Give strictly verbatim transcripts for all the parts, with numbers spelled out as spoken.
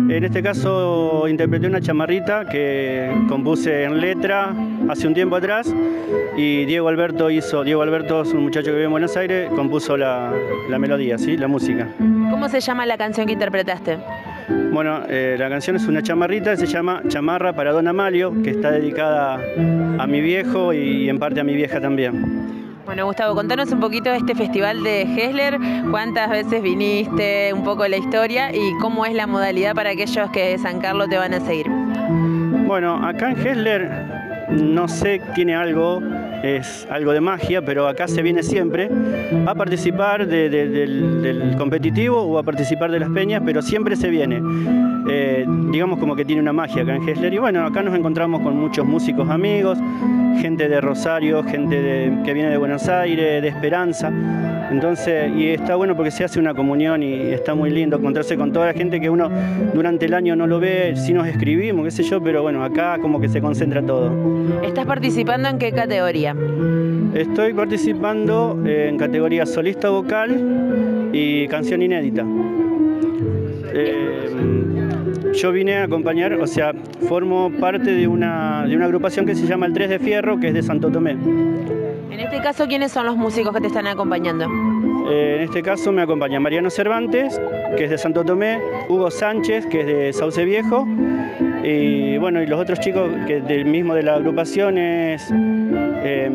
En este caso interpreté una chamarrita que compuse en letra hace un tiempo atrás y Diego Alberto hizo, Diego Alberto es un muchacho que vive en Buenos Aires, compuso la, la melodía, ¿sí? La música. ¿Cómo se llama la canción que interpretaste? Bueno, eh, la canción es una chamarrita, se llama Chamarra para Don Amalio, que está dedicada a mi viejo y en parte a mi vieja también. Bueno, Gustavo, contanos un poquito de este festival de Hessler, cuántas veces viniste, un poco la historia y cómo es la modalidad para aquellos que de San Carlos te van a seguir. Bueno, acá en Hessler, no sé, tiene algo, es algo de magia, pero acá se viene siempre a participar de, de, del, del competitivo o a participar de las peñas, pero siempre se viene. Eh, digamos como que tiene una magia acá en Hessler y bueno, acá nos encontramos con muchos músicos amigos, gente de Rosario, gente de, que viene de Buenos Aires, de Esperanza, entonces, y está bueno porque se hace una comunión y está muy lindo encontrarse con toda la gente que uno durante el año no lo ve, sí nos escribimos, qué sé yo, pero bueno, acá como que se concentra todo. ¿Estás participando en qué categoría? Estoy participando en categoría solista vocal y canción inédita. Eh, yo vine a acompañar, o sea, formo parte de una, de una agrupación que se llama El Tres de Fierro, que es de Santo Tomé. En este caso, ¿quiénes son los músicos que te están acompañando? Eh, en este caso me acompaña Mariano Cervantes, que es de Santo Tomé, Hugo Sánchez, que es de Sauce Viejo, y bueno, y los otros chicos que del mismo de la agrupación es, eh,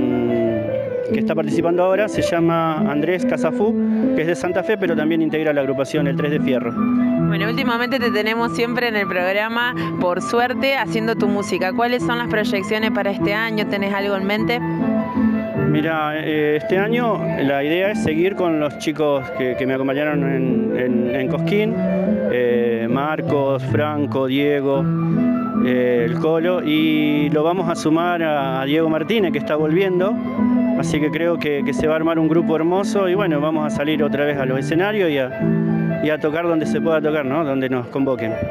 que está participando ahora, se llama Andrés Casafú, que es de Santa Fe, pero también integra la agrupación El Tres de Fierro. Bueno, últimamente te tenemos siempre en el programa, por suerte, haciendo tu música. ¿Cuáles son las proyecciones para este año? ¿Tenés algo en mente? Mira, eh, este año la idea es seguir con los chicos que, que me acompañaron en, en, en Cosquín, eh, Marcos, Franco, Diego, eh, el Colo, y lo vamos a sumar a, a Diego Martínez, que está volviendo, así que creo que, que se va a armar un grupo hermoso y bueno, vamos a salir otra vez a los escenarios y a, y a tocar donde se pueda tocar, ¿no? Donde nos convoquen.